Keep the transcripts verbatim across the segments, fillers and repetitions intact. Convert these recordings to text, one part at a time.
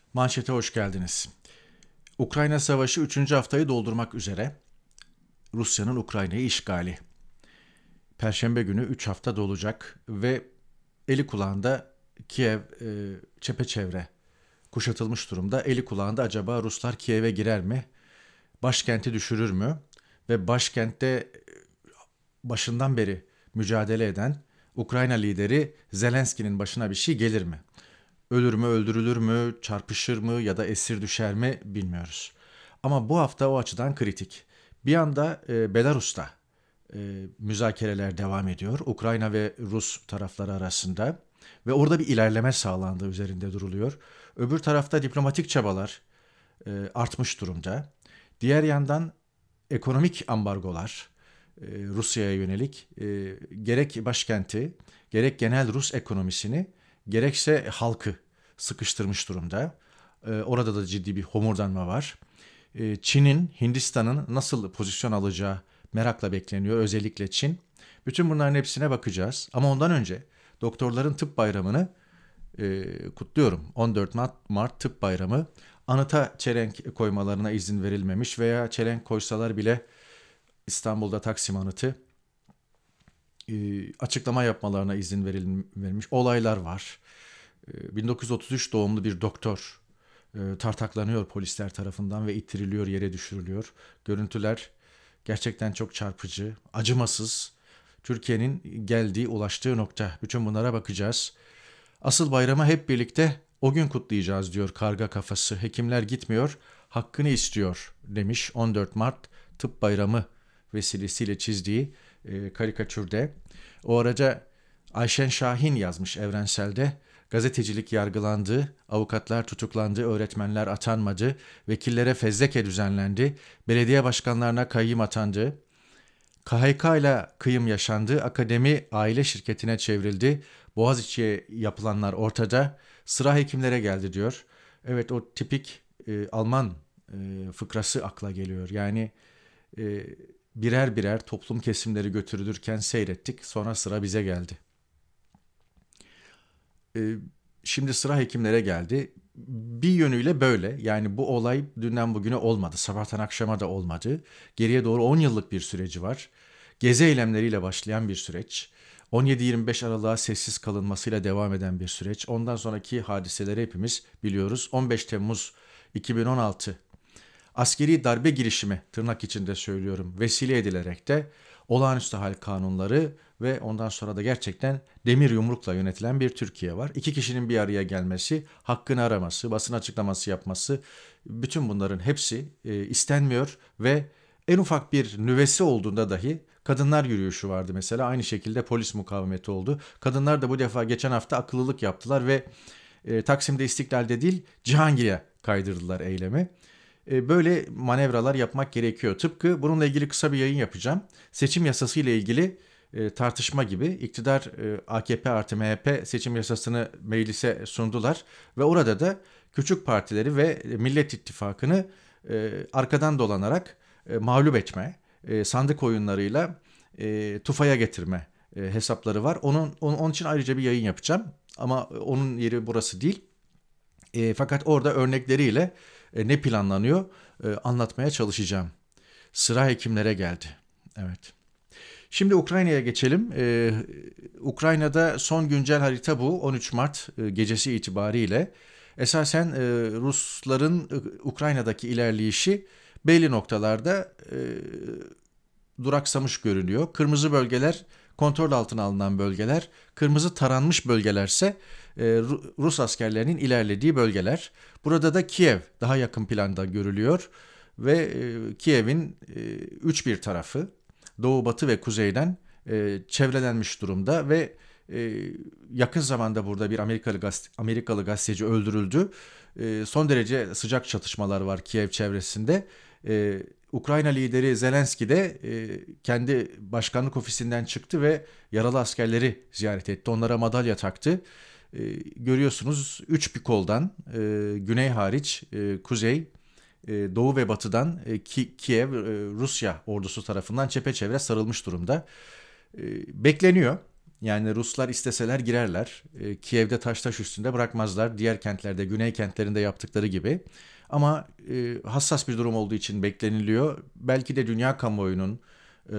Manşete hoş geldiniz. Ukrayna Savaşı üçüncü haftayı doldurmak üzere. Rusya'nın Ukrayna'yı işgali. Perşembe günü üç hafta dolacak ve eli kulağında Kiev e, çepeçevre kuşatılmış durumda. Eli kulağında acaba Ruslar Kiev'e girer mi? Başkenti düşürür mü? Ve başkentte başından beri mücadele eden Ukrayna lideri Zelenski'nin başına bir şey gelir mi? Ölür mü, öldürülür mü, çarpışır mı ya da esir düşer mi bilmiyoruz. Ama bu hafta o açıdan kritik. Bir yanda e, Belarus'ta e, müzakereler devam ediyor. Ukrayna ve Rus tarafları arasında ve orada bir ilerleme sağlandığı üzerinde duruluyor. Öbür tarafta diplomatik çabalar e, artmış durumda. Diğer yandan ekonomik ambargolar e, Rusya'ya yönelik e, gerek başkenti, gerek genel Rus ekonomisini, gerekse halkı sıkıştırmış durumda. E, orada da ciddi bir homurdanma var. E, Çin'in, Hindistan'ın nasıl pozisyon alacağı merakla bekleniyor, özellikle Çin. Bütün bunların hepsine bakacağız. Ama ondan önce doktorların tıp bayramını e, kutluyorum. on dört Mart, Mart Tıp Bayramı. Anıta çelenk koymalarına izin verilmemiş veya çelenk koysalar bile İstanbul'da Taksim Anıtı e, açıklama yapmalarına izin verilmiş olaylar var. E, bin dokuz yüz otuz üç doğumlu bir doktor e, tartaklanıyor polisler tarafından ve ittiriliyor, yere düşürülüyor. Görüntüler gerçekten çok çarpıcı, acımasız. Türkiye'nin geldiği, ulaştığı nokta. Bütün bunlara bakacağız. Asıl bayramı hep birlikte o gün kutlayacağız diyor karga kafası. Hekimler gitmiyor, hakkını istiyor demiş on dört Mart Tıp Bayramı vesilesiyle çizdiği e, karikatürde. O araca Ayşen Şahin yazmış Evrensel'de. Gazetecilik yargılandı, avukatlar tutuklandı, öğretmenler atanmadı, vekillere fezleke düzenlendi, belediye başkanlarına kayyım atandı. K H K ile kıyım yaşandı, akademi aile şirketine çevrildi, Boğaziçi'ye yapılanlar ortada, sıra hekimlere geldi diyor. Evet, o tipik e, Alman e, fıkrası akla geliyor. Yani e, birer birer toplum kesimleri götürülürken seyrettik, sonra sıra bize geldi. E, Şimdi sıra hekimlere geldi. Bir yönüyle böyle. Yani bu olay dünden bugüne olmadı. Sabahtan akşama da olmadı. Geriye doğru on yıllık bir süreci var. Gezi eylemleriyle başlayan bir süreç. on yedi yirmi beş Aralık'a sessiz kalınmasıyla devam eden bir süreç. Ondan sonraki hadiseleri hepimiz biliyoruz. on beş Temmuz iki bin on altı askeri darbe girişimi, tırnak içinde söylüyorum, vesile edilerek de olağanüstü hal kanunları ve ondan sonra da gerçekten demir yumrukla yönetilen bir Türkiye var. İki kişinin bir araya gelmesi, hakkını araması, basın açıklaması yapması, bütün bunların hepsi e, istenmiyor ve en ufak bir nüvesi olduğunda dahi kadınlar yürüyüşü vardı mesela. Aynı şekilde polis mukavemeti oldu. Kadınlar da bu defa geçen hafta akıllılık yaptılar ve e, Taksim'de İstiklal'de değil Cihangir'e kaydırdılar eylemi. E, Böyle manevralar yapmak gerekiyor. Tıpkı bununla ilgili kısa bir yayın yapacağım. Seçim yasası ile ilgili e, tartışma gibi iktidar e, A K P artı M H P seçim yasasını meclise sundular ve orada da küçük partileri ve Millet İttifakı'nı e, arkadan dolanarak e, mağlup etme, e, sandık oyunlarıyla e, tufaya getirme e, hesapları var. Onun, onun onun için ayrıca bir yayın yapacağım ama onun yeri burası değil. E, fakat orada örnekleriyle e, ne planlanıyor e, anlatmaya çalışacağım. Sıra hekimlere geldi. Evet. Şimdi Ukrayna'ya geçelim. Ee, Ukrayna'da son güncel harita bu. on üç Mart e, gecesi itibariyle esasen e, Rusların e, Ukrayna'daki ilerleyişi belli noktalarda e, duraksamış görünüyor. Kırmızı bölgeler kontrol altına alınan bölgeler, kırmızı taranmış bölgelerse e, Rus askerlerinin ilerlediği bölgeler. Burada da Kiev daha yakın planda görülüyor ve e, Kiev'in e, üç bir tarafı doğu, batı ve kuzeyden e, çevrelenmiş durumda ve e, yakın zamanda burada bir Amerikalı gazete, Amerikalı gazeteci öldürüldü. E, son derece sıcak çatışmalar var Kiev çevresinde. E, Ukrayna lideri Zelenski de e, kendi başkanlık ofisinden çıktı ve yaralı askerleri ziyaret etti. Onlara madalya taktı. E, görüyorsunuz üç bir koldan e, güney hariç e, kuzey, e, doğu ve batıdan e, Ki, Kiev e, Rusya ordusu tarafından çepeçevre sarılmış durumda. E, bekleniyor. Yani Ruslar isteseler girerler. E, Kiev'de taş taş üstünde bırakmazlar. Diğer kentlerde, güney kentlerinde yaptıkları gibi. Ama e, hassas bir durum olduğu için bekleniliyor. Belki de dünya kamuoyunun e,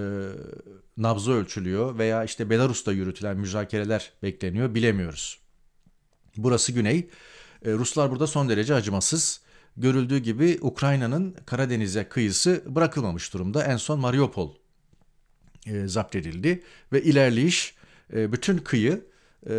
nabzı ölçülüyor veya işte Belarus'ta yürütülen müzakereler bekleniyor, bilemiyoruz. Burası güney. E, Ruslar burada son derece acımasız. Görüldüğü gibi Ukrayna'nın Karadeniz'e kıyısı bırakılmamış durumda. En son Mariupol e, zapt edildi ve ilerleyiş e, bütün kıyı e,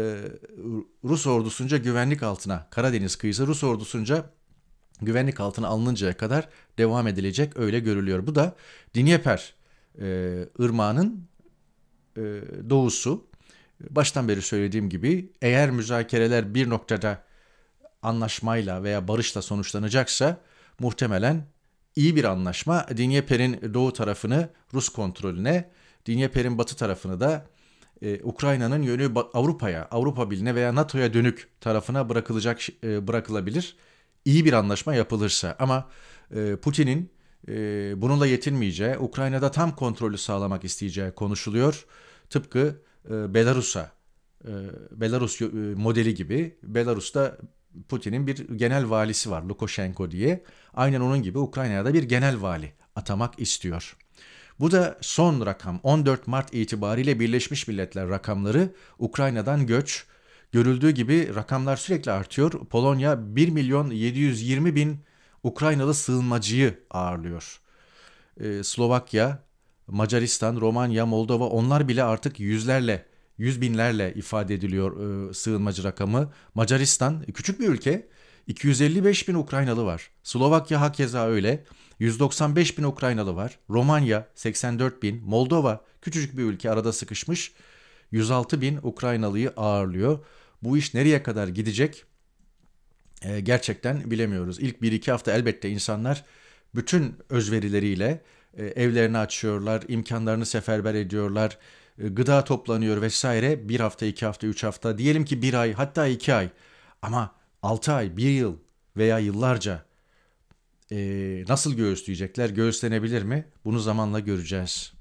Rus ordusunca güvenlik altına, Karadeniz kıyısı Rus ordusunca güvenlik altına alınıncaya kadar devam edilecek, öyle görülüyor. Bu da Dnieper e, ırmağının e, doğusu. Baştan beri söylediğim gibi eğer müzakereler bir noktada anlaşmayla veya barışla sonuçlanacaksa muhtemelen iyi bir anlaşma Dnieper'in doğu tarafını Rus kontrolüne, Dnieper'in batı tarafını da e, Ukrayna'nın yönü Avrupa'ya, Avrupa Birliği'ne veya NATO'ya dönük tarafına bırakılacak e, bırakılabilir. İyi bir anlaşma yapılırsa, ama e, Putin'in e, bununla yetinmeyeceği, Ukrayna'da tam kontrolü sağlamak isteyeceği konuşuluyor. Tıpkı e, Belarus'a, e, Belarus e, modeli gibi. Belarus'ta Putin'in bir genel valisi var, Lukashenko diye. Aynen onun gibi Ukrayna'ya da bir genel vali atamak istiyor. Bu da son rakam. on dört Mart itibariyle Birleşmiş Milletler rakamları, Ukrayna'dan göç. Görüldüğü gibi rakamlar sürekli artıyor. Polonya bir milyon yedi yüz yirmi bin Ukraynalı sığınmacıyı ağırlıyor. Ee, Slovakya, Macaristan, Romanya, Moldova, onlar bile artık yüzlerle, yüz binlerle ifade ediliyor e, sığınmacı rakamı. Macaristan küçük bir ülke, iki yüz elli beş bin Ukraynalı var. Slovakya hakeza öyle, yüz doksan beş bin Ukraynalı var. Romanya seksen dört bin, Moldova küçücük bir ülke, arada sıkışmış, yüz altı bin Ukraynalıyı ağırlıyor. Bu iş nereye kadar gidecek e, gerçekten bilemiyoruz. İlk bir iki hafta elbette insanlar bütün özverileriyle e, evlerini açıyorlar, imkanlarını seferber ediyorlar, e, gıda toplanıyor vesaire. Bir hafta, iki hafta, üç hafta, diyelim ki bir ay, hatta iki ay. Ama altı ay, bir yıl veya yıllarca e, nasıl göğüsleyecekler, göğüslenebilir mi? Bunu zamanla göreceğiz.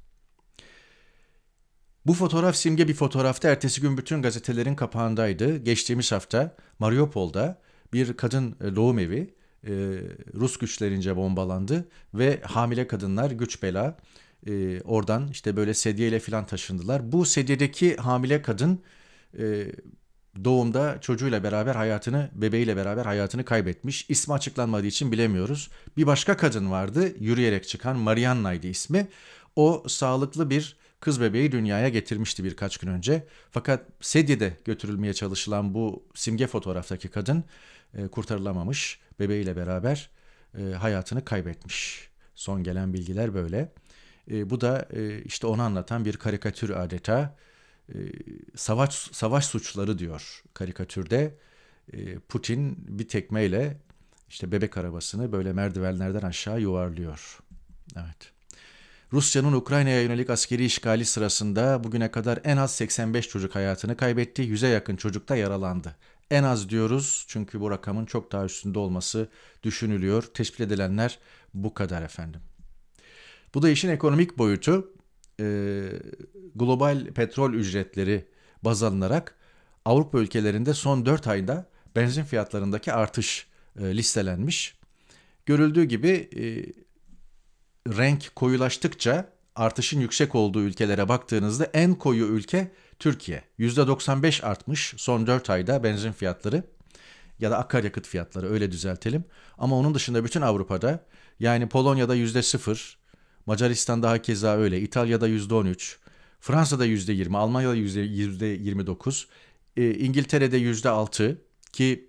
Bu fotoğraf simge bir fotoğrafta, ertesi gün bütün gazetelerin kapağındaydı. Geçtiğimiz hafta Mariupol'da bir kadın doğum evi e, Rus güçlerince bombalandı ve hamile kadınlar güç bela e, oradan işte böyle sedyeyle falan taşındılar. Bu sedyedeki hamile kadın e, doğumda çocuğuyla beraber hayatını, bebeğiyle beraber hayatını kaybetmiş. İsmi açıklanmadığı için bilemiyoruz. Bir başka kadın vardı, yürüyerek çıkan, Marianna'ydı ismi. O sağlıklı bir kız bebeği dünyaya getirmişti birkaç gün önce. Fakat sedyede götürülmeye çalışılan bu simge fotoğraftaki kadın e, kurtarılamamış. Bebeğiyle beraber e, hayatını kaybetmiş. Son gelen bilgiler böyle. E, bu da e, işte onu anlatan bir karikatür adeta. E, savaş savaş suçları diyor karikatürde. E, Putin bir tekmeyle işte bebek arabasını böyle merdivenlerden aşağı yuvarlıyor. Evet. Rusya'nın Ukrayna'ya yönelik askeri işgali sırasında bugüne kadar en az seksen beş çocuk hayatını kaybetti, yüze yakın çocuk da yaralandı. En az diyoruz çünkü bu rakamın çok daha üstünde olması düşünülüyor. Tespit edilenler bu kadar efendim. Bu da işin ekonomik boyutu. Ee, global petrol ücretleri baz alınarak Avrupa ülkelerinde son dört ayda benzin fiyatlarındaki artış e, listelenmiş. Görüldüğü gibi e, renk koyulaştıkça artışın yüksek olduğu ülkelere baktığınızda en koyu ülke Türkiye. yüzde doksan beş artmış son dört ayda benzin fiyatları ya da akaryakıt fiyatları, öyle düzeltelim. Ama onun dışında bütün Avrupa'da, yani Polonya'da yüzde sıfır, Macaristan'da hakeza öyle, İtalya'da yüzde on üç, Fransa'da yüzde yirmi, Almanya'da yüzde yirmi dokuz, e, İngiltere'de yüzde altı ki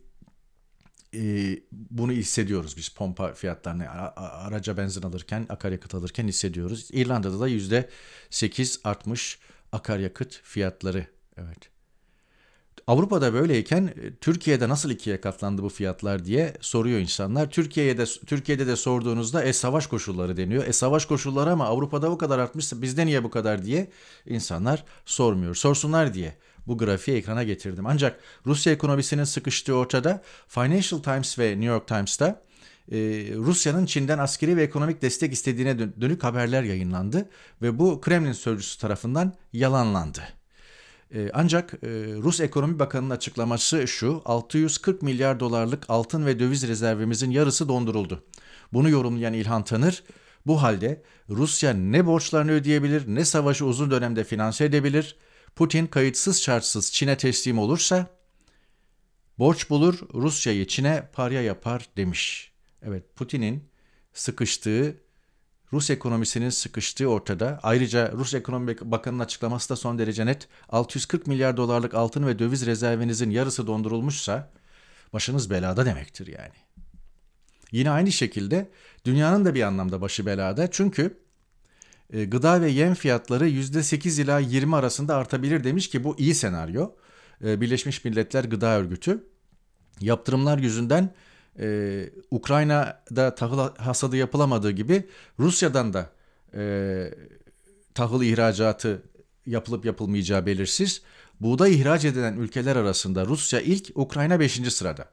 e, bunu hissediyoruz biz pompa fiyatlarını, araca benzin alırken, akaryakıt alırken hissediyoruz. İrlanda'da da yüzde sekiz artmış akaryakıt fiyatları. Evet. Avrupa'da böyleyken Türkiye'de nasıl ikiye katlandı bu fiyatlar diye soruyor insanlar. Türkiye'ye de Türkiye'de de sorduğunuzda e savaş koşulları deniyor. E savaş koşulları ama Avrupa'da bu kadar artmışsa bizde niye bu kadar diye insanlar sormuyor. Sorsunlar diye bu grafiği ekrana getirdim. Ancak Rusya ekonomisinin sıkıştığı ortada. Financial Times ve New York Times'ta e, Rusya'nın Çin'den askeri ve ekonomik destek istediğine dönük haberler yayınlandı ve bu Kremlin sözcüsü tarafından yalanlandı. E, ancak e, Rus Ekonomi Bakanı'nın açıklaması şu: altı yüz kırk milyar dolarlık altın ve döviz rezervimizin yarısı donduruldu. Bunu yorumlayan İlhan Tanır, bu halde Rusya ne borçlarını ödeyebilir ne savaşı uzun dönemde finanse edebilir. Putin kayıtsız şartsız Çin'e teslim olursa borç bulur, Rusya'yı Çin'e parya yapar demiş. Evet, Putin'in sıkıştığı, Rus ekonomisinin sıkıştığı ortada. Ayrıca Rus Ekonomi Bakanı'nın açıklaması da son derece net. altı yüz kırk milyar dolarlık altın ve döviz rezervinizin yarısı dondurulmuşsa başınız belada demektir yani. Yine aynı şekilde dünyanın da bir anlamda başı belada. Çünkü e, gıda ve yem fiyatları yüzde sekiz ila yirmi arasında artabilir demiş ki bu iyi senaryo. E, Birleşmiş Milletler Gıda Örgütü yaptırımlar yüzünden e, Ukrayna'da tahıl hasadı yapılamadığı gibi Rusya'dan da e, tahıl ihracatı yapılıp yapılmayacağı belirsiz. Buğday ihraç edilen ülkeler arasında Rusya ilk, Ukrayna beşinci sırada.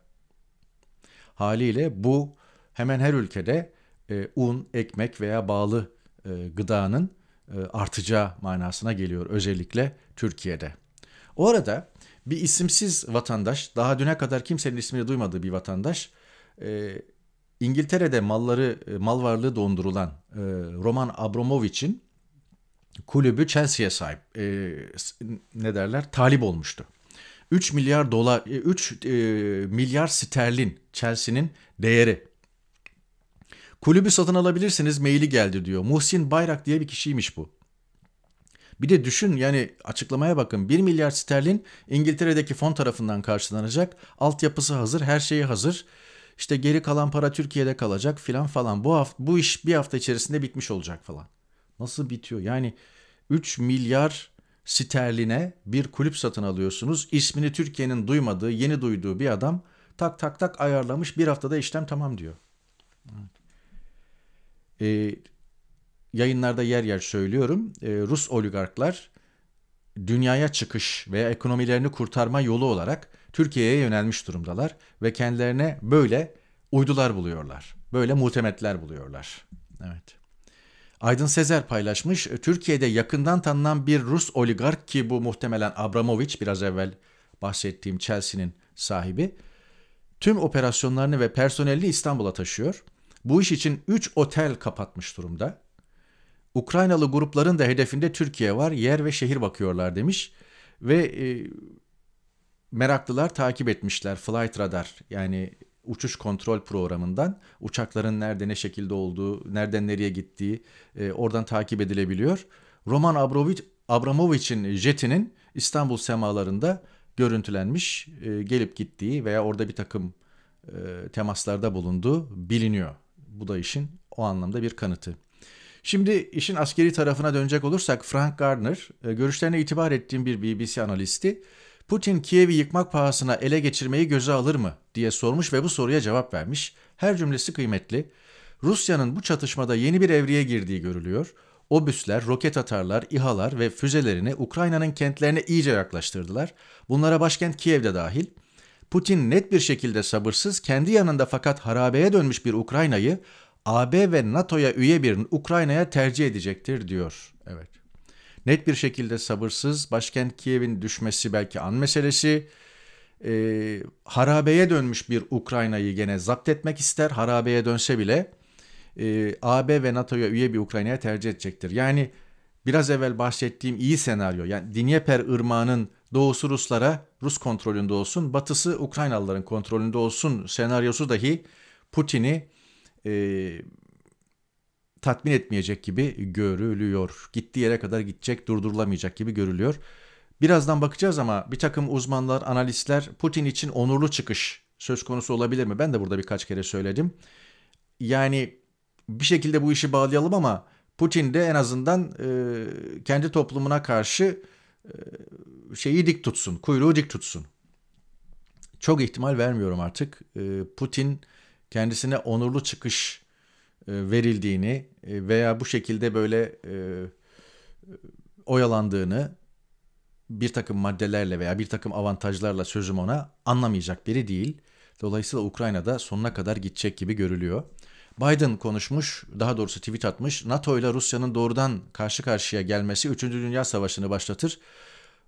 Haliyle bu hemen her ülkede e, un, ekmek veya bağlı e, gıdanın e, artacağı manasına geliyor, özellikle Türkiye'de. O arada bir isimsiz vatandaş, daha düne kadar kimsenin ismini duymadığı bir vatandaş, e, İngiltere'de malları, e, mal varlığı dondurulan e, Roman Abramovich'in kulübü Chelsea'ye sahip, e, ne derler, talip olmuştu. üç milyar dolar, üç e, milyar sterlin Chelsea'nin değeri. Kulübü satın alabilirsiniz, maili geldi diyor. Muhsin Bayrak diye bir kişiymiş bu. Bir de düşün, yani açıklamaya bakın, bir milyar sterlin İngiltere'deki fon tarafından karşılanacak. Altyapısı hazır, her şeyi hazır. İşte geri kalan para Türkiye'de kalacak filan falan. Bu hafta, bu iş bir hafta içerisinde bitmiş olacak falan. Nasıl bitiyor? Yani üç milyar sterline bir kulüp satın alıyorsunuz. İsmini Türkiye'nin duymadığı, yeni duyduğu bir adam tak tak tak ayarlamış. Bir haftada işlem tamam diyor. Ee, yayınlarda yer yer söylüyorum. Ee, Rus oligarklar dünyaya çıkış veya ekonomilerini kurtarma yolu olarak Türkiye'ye yönelmiş durumdalar ve kendilerine böyle uydular buluyorlar. Böyle muhtemetler buluyorlar. Evet. Aydın Sezer paylaşmış. Türkiye'de yakından tanınan bir Rus oligark, ki bu muhtemelen Abramovich, biraz evvel bahsettiğim Chelsea'nin sahibi, tüm operasyonlarını ve personelini İstanbul'a taşıyor. Bu iş için üç otel kapatmış durumda. Ukraynalı grupların da hedefinde Türkiye var. Yer ve şehir bakıyorlar demiş. Ve e, meraklılar takip etmişler Flight Radar, yani uçuş kontrol programından uçakların nerede ne şekilde olduğu, nereden nereye gittiği e, oradan takip edilebiliyor. Roman Abramovich, Abramovich'in jetinin İstanbul semalarında görüntülenmiş, e, gelip gittiği veya orada bir takım e, temaslarda bulunduğu biliniyor. Bu da işin o anlamda bir kanıtı. Şimdi işin askeri tarafına dönecek olursak, Frank Gardner, e, görüşlerine itibar ettiğim bir B B C analisti, Putin Kiev'i yıkmak pahasına ele geçirmeyi göze alır mı diye sormuş ve bu soruya cevap vermiş. Her cümlesi kıymetli. Rusya'nın bu çatışmada yeni bir evreye girdiği görülüyor. Obüsler, roket atarlar, İHA'lar ve füzelerini Ukrayna'nın kentlerine iyice yaklaştırdılar. Bunlara başkent Kiev de dahil. Putin net bir şekilde sabırsız, kendi yanında fakat harabeye dönmüş bir Ukrayna'yı A B ve NATO'ya üye bir Ukrayna'ya tercih edecektir diyor. Evet. Net bir şekilde sabırsız, başkent Kiev'in düşmesi belki an meselesi. E, harabeye dönmüş bir Ukrayna'yı gene zapt etmek ister. Harabeye dönse bile e, A B ve NATO'ya üye bir Ukrayna'ya tercih edecektir. Yani biraz evvel bahsettiğim iyi senaryo, yani Dnieper Irmağı'nın doğusu Ruslara, Rus kontrolünde olsun, batısı Ukraynalıların kontrolünde olsun senaryosu dahi Putin'i e, tatmin etmeyecek gibi görülüyor. Gittiği yere kadar gidecek, durdurulamayacak gibi görülüyor. Birazdan bakacağız ama bir takım uzmanlar, analistler Putin için onurlu çıkış söz konusu olabilir mi? Ben de burada birkaç kere söyledim. Yani bir şekilde bu işi bağlayalım ama Putin de en azından e, kendi toplumuna karşı e, şeyi dik tutsun, kuyruğu dik tutsun. Çok ihtimal vermiyorum artık. E, Putin kendisine onurlu çıkış verildiğini veya bu şekilde böyle e, oyalandığını, bir takım maddelerle veya bir takım avantajlarla sözüm ona, anlamayacak biri değil. Dolayısıyla Ukrayna'da sonuna kadar gidecek gibi görülüyor. Biden konuşmuş, daha doğrusu tweet atmış. NATO ile Rusya'nın doğrudan karşı karşıya gelmesi üçüncü. Dünya Savaşı'nı başlatır.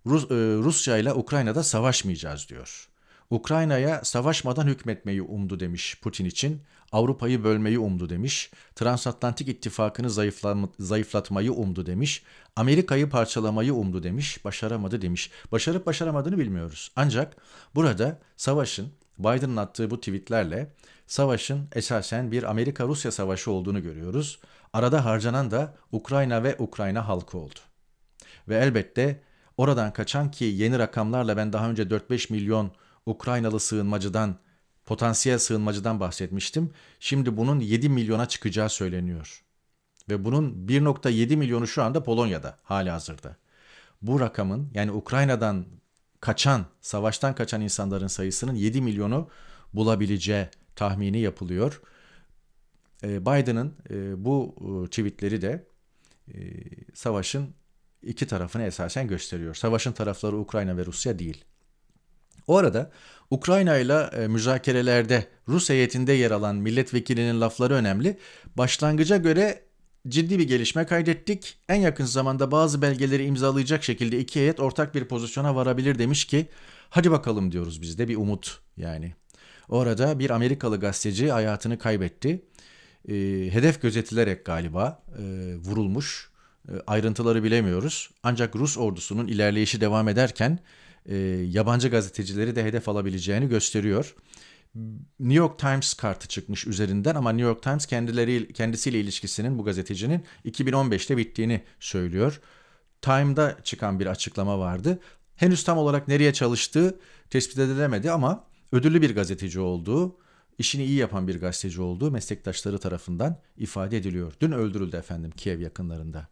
Rus, e, Rusya ile Ukrayna'da savaşmayacağız diyor. Ukrayna'ya savaşmadan hükmetmeyi umdu demiş Putin için. Avrupa'yı bölmeyi umdu demiş. Transatlantik ittifakını zayıflatmayı umdu demiş. Amerika'yı parçalamayı umdu demiş. Başaramadı demiş. Başarıp başaramadığını bilmiyoruz. Ancak burada savaşın, Biden'ın attığı bu tweetlerle savaşın esasen bir Amerika-Rusya savaşı olduğunu görüyoruz. Arada harcanan da Ukrayna ve Ukrayna halkı oldu. Ve elbette oradan kaçan, ki yeni rakamlarla ben daha önce dört beş milyon Ukraynalı sığınmacıdan, potansiyel sığınmacıdan bahsetmiştim. Şimdi bunun yedi milyona çıkacağı söyleniyor. Ve bunun bir nokta yedi milyonu şu anda Polonya'da halihazırda. Bu rakamın, yani Ukrayna'dan kaçan, savaştan kaçan insanların sayısının yedi milyonu bulabileceği tahmini yapılıyor. Biden'ın bu tweetleri de savaşın iki tarafını esasen gösteriyor. Savaşın tarafları Ukrayna ve Rusya değil. O arada Ukrayna ile müzakerelerde Rus heyetinde yer alan milletvekilinin lafları önemli. Başlangıca göre ciddi bir gelişme kaydettik. En yakın zamanda bazı belgeleri imzalayacak şekilde iki heyet ortak bir pozisyona varabilir demiş ki, hadi bakalım diyoruz biz de, bir umut yani. Orada bir Amerikalı gazeteci hayatını kaybetti. E, hedef gözetilerek galiba e, vurulmuş. E, ayrıntıları bilemiyoruz. Ancak Rus ordusunun ilerleyişi devam ederken e, yabancı gazetecileri de hedef alabileceğini gösteriyor. New York Times kartı çıkmış üzerinden ama New York Times kendileri kendisiyle ilişkisinin, bu gazetecinin iki bin on beşte bittiğini söylüyor. Time'da çıkan bir açıklama vardı. Henüz tam olarak nereye çalıştığı tespit edilemedi ama ödüllü bir gazeteci olduğu, işini iyi yapan bir gazeteci olduğu meslektaşları tarafından ifade ediliyor. Dün öldürüldü efendim Kiev yakınlarında.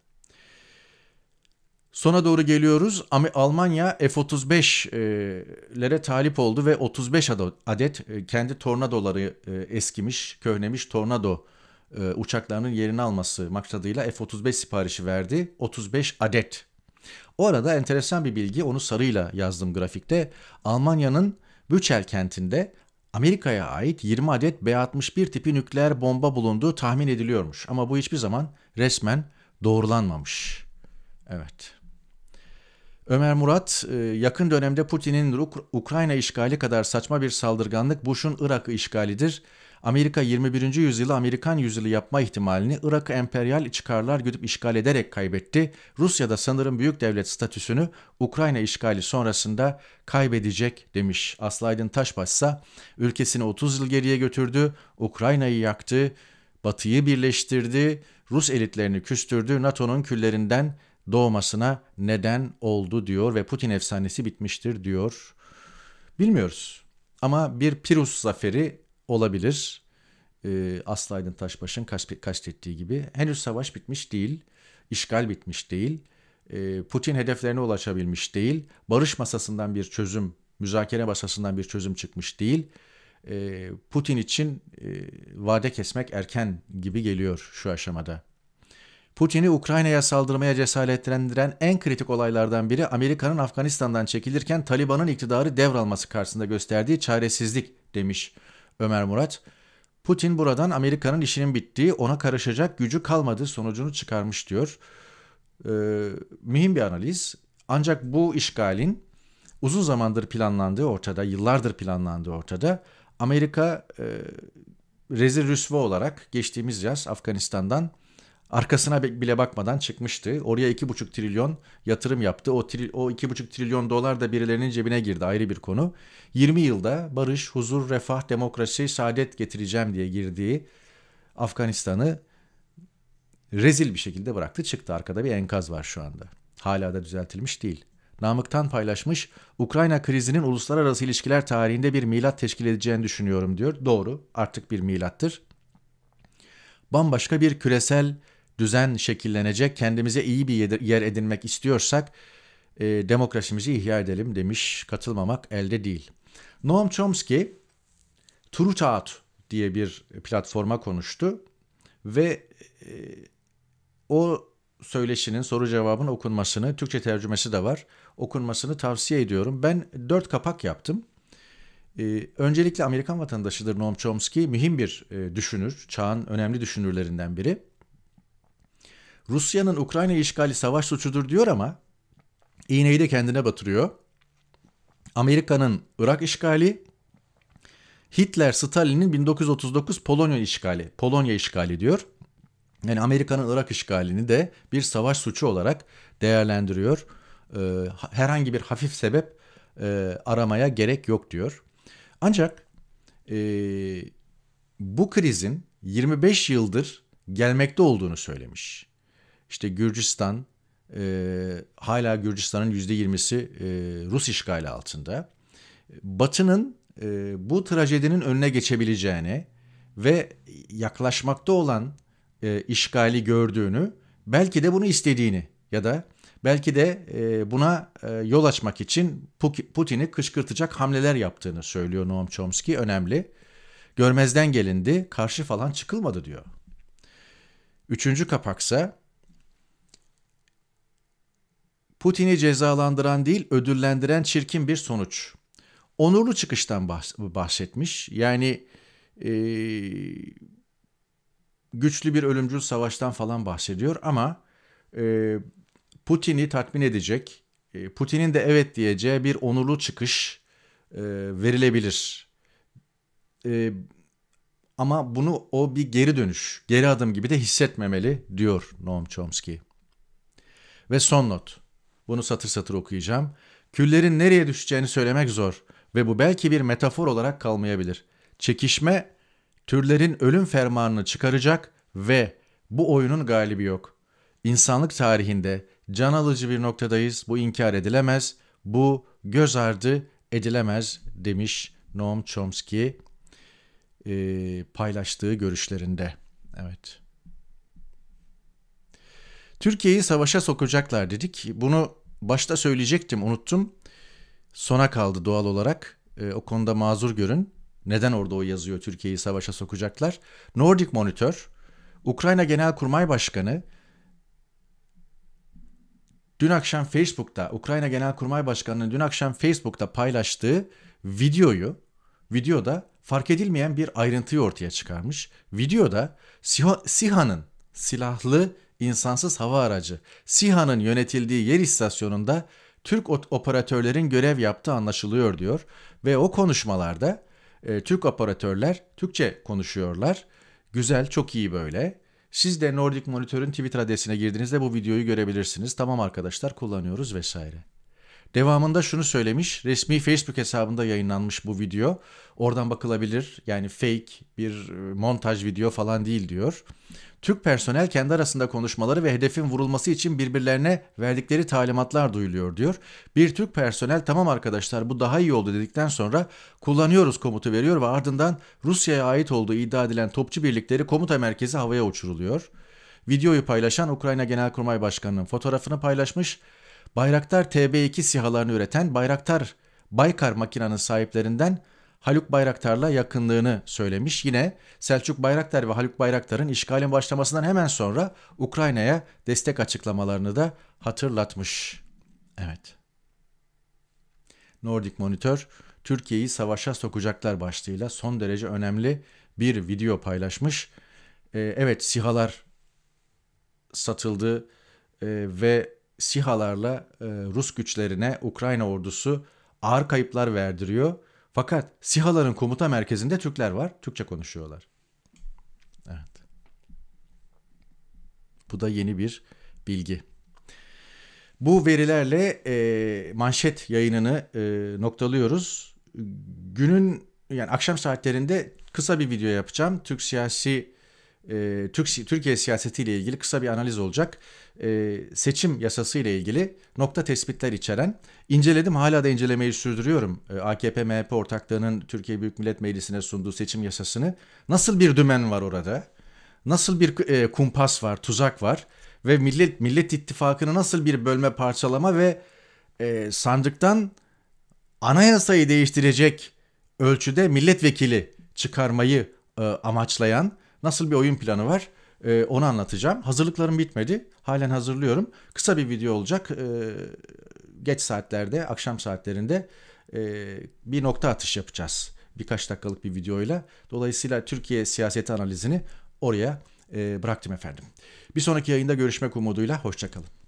Sona doğru geliyoruz. Almanya F otuz beşlere talip oldu ve otuz beş adet kendi tornadoları eskimiş, köhnemiş tornado uçaklarının yerini alması maksadıyla F otuz beş siparişi verdi. otuz beş adet. O arada enteresan bir bilgi, onu sarıyla yazdım grafikte. Almanya'nın Büchel kentinde Amerika'ya ait yirmi adet B altmış bir tipi nükleer bomba bulunduğu tahmin ediliyormuş. Ama bu hiçbir zaman resmen doğrulanmamış. Evet. Ömer Murat, yakın dönemde Putin'in Uk- Ukrayna işgali kadar saçma bir saldırganlık Bush'un Irak'ı işgalidir. Amerika yirmi birinci yüzyılı Amerikan yüzyılı yapma ihtimalini Irak'ı emperyal çıkarlar güdüp işgal ederek kaybetti. Rusya da sanırım büyük devlet statüsünü Ukrayna işgali sonrasında kaybedecek demiş. Aslı Aydın Taşbaşsa ülkesini otuz yıl geriye götürdü, Ukrayna'yı yaktı, Batı'yı birleştirdi, Rus elitlerini küstürdü, NATO'nun küllerinden doğmasına neden oldu diyor ve Putin efsanesi bitmiştir diyor. Bilmiyoruz ama bir Pirus zaferi olabilir. Ee, Aslı Aydın Taşbaş'ın kastettiği gibi henüz savaş bitmiş değil, işgal bitmiş değil, ee, Putin hedeflerine ulaşabilmiş değil, barış masasından bir çözüm, müzakere masasından bir çözüm çıkmış değil. Ee, Putin için e, vade kesmek erken gibi geliyor şu aşamada. Putin'i Ukrayna'ya saldırmaya cesaretlendiren en kritik olaylardan biri Amerika'nın Afganistan'dan çekilirken Taliban'ın iktidarı devralması karşısında gösterdiği çaresizlik demiş Ömer Murat. Putin buradan Amerika'nın işinin bittiği, ona karışacak gücü kalmadığı sonucunu çıkarmış diyor. Ee, mühim bir analiz. Ancak bu işgalin uzun zamandır planlandığı ortada, yıllardır planlandığı ortada. Amerika e, rezil rüsva olarak geçtiğimiz yaz Afganistan'dan arkasına bile bakmadan çıkmıştı. Oraya iki buçuk trilyon yatırım yaptı. O, tri, o iki buçuk trilyon dolar da birilerinin cebine girdi, ayrı bir konu. yirmi yılda barış, huzur, refah, demokrasi, saadet getireceğim diye girdiği Afganistan'ı rezil bir şekilde bıraktı çıktı. Arkada bir enkaz var şu anda. Hala da düzeltilmiş değil. Namık'tan paylaşmış, Ukrayna krizinin uluslararası ilişkiler tarihinde bir milat teşkil edeceğini düşünüyorum diyor. Doğru, artık bir milattır. Bambaşka bir küresel düzen şekillenecek, kendimize iyi bir yer edinmek istiyorsak e, demokrasimizi ihya edelim demiş. Katılmamak elde değil. Noam Chomsky Truth Out diye bir platforma konuştu ve e, o söyleşinin, soru cevabın okunmasını, Türkçe tercümesi de var, okunmasını tavsiye ediyorum. Ben dört kapak yaptım. Ee, öncelikle Amerikan vatandaşıdır Noam Chomsky, mühim bir e, düşünür, çağın önemli düşünürlerinden biri. Rusya'nın Ukrayna işgali savaş suçudur diyor ama İğneyi de kendine batırıyor. Amerika'nın Irak işgali, Hitler, Stalin'in bin dokuz yüz otuz dokuz Polonya işgali, Polonya işgali diyor. Yani Amerika'nın Irak işgalini de bir savaş suçu olarak değerlendiriyor. Ee, herhangi bir hafif sebep e, aramaya gerek yok diyor. Ancak e, bu krizin yirmi beş yıldır gelmekte olduğunu söylemiş. İşte Gürcistan, e, hala Gürcistan'ın yüzde yirmisi e, Rus işgali altında. Batı'nın e, bu trajedinin önüne geçebileceğini ve yaklaşmakta olan e, işgali gördüğünü, belki de bunu istediğini ya da belki de e, buna e, yol açmak için Putin'i kışkırtacak hamleler yaptığını söylüyor Noam Chomsky. Önemli. Görmezden gelindi, karşı falan çıkılmadı diyor. Üçüncü kapaksa Putin'i cezalandıran değil, ödüllendiren çirkin bir sonuç. Onurlu çıkıştan bahsetmiş. Yani e, güçlü bir ölümcül savaştan falan bahsediyor ama e, Putin'i tatmin edecek, e, Putin'in de evet diyeceği bir onurlu çıkış e, verilebilir. E, ama bunu o bir geri dönüş, geri adım gibi de hissetmemeli diyor Noam Chomsky. Ve son not. Bunu satır satır okuyacağım. Küllerin nereye düşeceğini söylemek zor ve bu belki bir metafor olarak kalmayabilir. Çekişme türlerin ölüm fermanını çıkaracak ve bu oyunun galibi yok. İnsanlık tarihinde can alıcı bir noktadayız. Bu inkar edilemez. Bu göz ardı edilemez demiş Noam Chomsky e, paylaştığı görüşlerinde. Evet. Türkiye'yi savaşa sokacaklar dedik. Bunu başta söyleyecektim, unuttum. Sona kaldı doğal olarak. E, o konuda mazur görün. Neden orada o yazıyor, Türkiye'yi savaşa sokacaklar? Nordic Monitor, Ukrayna Genelkurmay Başkanı dün akşam Facebook'ta, Ukrayna Genelkurmay Başkanı'nın dün akşam Facebook'ta paylaştığı videoyu, videoda fark edilmeyen bir ayrıntıyı ortaya çıkarmış. Videoda SİHA'nın, silahlı insansız hava aracı, SİHA'nın yönetildiği yer istasyonunda Türk operatörlerin görev yaptığı anlaşılıyor diyor. Ve o konuşmalarda e, Türk operatörler Türkçe konuşuyorlar. Güzel, çok iyi böyle. Siz de Nordic Monitor'un Twitter adresine girdiğinizde bu videoyu görebilirsiniz. Tamam arkadaşlar, kullanıyoruz vesaire. Devamında şunu söylemiş, resmi Facebook hesabında yayınlanmış bu video. Oradan bakılabilir, yani fake bir montaj video falan değil diyor. Türk personel kendi arasında konuşmaları ve hedefin vurulması için birbirlerine verdikleri talimatlar duyuluyor diyor. Bir Türk personel tamam arkadaşlar bu daha iyi oldu dedikten sonra kullanıyoruz komutu veriyor ve ardından Rusya'ya ait olduğu iddia edilen topçu birlikleri komuta merkezi havaya uçuruluyor. Videoyu paylaşan Ukrayna Genelkurmay Başkanı'nın fotoğrafını paylaşmış. Bayraktar T B iki SİHA'larını üreten Bayraktar Baykar makinenin sahiplerinden Haluk Bayraktar'la yakınlığını söylemiş. Yine Selçuk Bayraktar ve Haluk Bayraktar'ın işgalin başlamasından hemen sonra Ukrayna'ya destek açıklamalarını da hatırlatmış. Evet. Nordic Monitor, Türkiye'yi savaşa sokacaklar başlığıyla son derece önemli bir video paylaşmış. Ee, evet, SİHA'lar satıldı ee, ve SİHA'larla e, Rus güçlerine Ukrayna ordusu ağır kayıplar verdiriyor. Fakat SİHA'ların komuta merkezinde Türkler var. Türkçe konuşuyorlar. Evet. Bu da yeni bir bilgi. Bu verilerle e, manşet yayınını e, noktalıyoruz. Günün yani akşam saatlerinde kısa bir video yapacağım. Türk siyasi e, Türk Türkiye siyasetiyle ilgili kısa bir analiz olacak. E, seçim yasası ile ilgili nokta tespitler içeren. İnceledim, hala da incelemeyi sürdürüyorum. E, A K P M H P ortaklığının Türkiye Büyük Millet Meclisi'ne sunduğu seçim yasasını. Nasıl bir dümen var orada? Nasıl bir e, kumpas var, tuzak var? Ve Millet Millet İttifakı'nı nasıl bir bölme, parçalama ve e, sandıktan anayasayı değiştirecek ölçüde milletvekili çıkarmayı e, amaçlayan nasıl bir oyun planı var? E, onu anlatacağım. Hazırlıklarım bitmedi. Halen hazırlıyorum. Kısa bir video olacak. E, geç saatlerde, akşam saatlerinde e, bir nokta atış yapacağız. Birkaç dakikalık bir videoyla. Dolayısıyla Türkiye siyaseti analizini oraya e, bıraktım efendim. Bir sonraki yayında görüşmek umuduyla. Hoşça kalın.